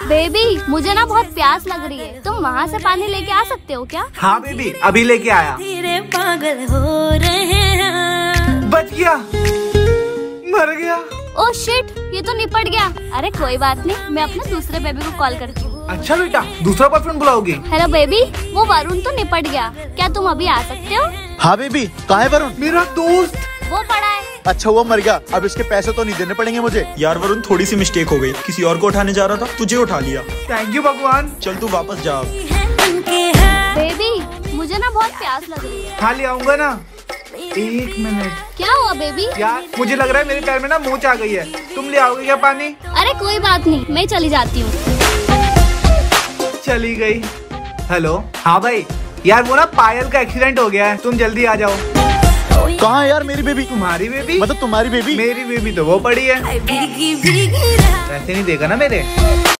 Baby मुझे ना बहुत प्यास लग रही है, तुम वहाँ से पानी लेके आ सकते हो क्या? हाँ बेबी अभी लेके आया। धीरे पागल हो रहे हैं। बच गया, मर गया। ओह शिट, ये तो निपट गया। अरे कोई बात नहीं, मैं अपने दूसरे बेबी को कॉल करती हूँ। अच्छा बेटा, दूसरा बॉयफ्रेंड बुलाओगी? हेलो बेबी, वो वरुण तो निपट गया, क्या तुम अभी आ सकते हो? हाँ बेबी, कहाँ है वरुण? मेरा दोस्त वो पड़ा है। अच्छा वो मर गया, अब इसके पैसे तो नहीं देने पड़ेंगे मुझे। यार वरुण, थोड़ी सी मिस्टेक हो गई, किसी और को उठाने जा रहा था, तुझे उठा लिया। थैंक यू भगवान। चल तू वापस जा। बेबी मुझे ना बहुत प्यास लग रही है। हाँ ले आऊंगा ना, 1 मिनट। क्या हुआ बेबी? यार मुझे लग रहा है मेरे पैर में ना मोच आ गई है, तुम ले आओगे क्या पानी? अरे कोई बात नहीं, मैं चली जाती हूँ। चली गई। हेलो हाँ भाई, यार वो ना पायल का एक्सीडेंट हो गया है, तुम जल्दी आ जाओ। कहाँ है यार मेरी बेबी? तुम्हारी बेबी? मतलब तुम्हारी बेबी? मेरी बेबी तो वो पड़ी है। भीगी भीगी ऐसे नहीं देखा ना मेरे।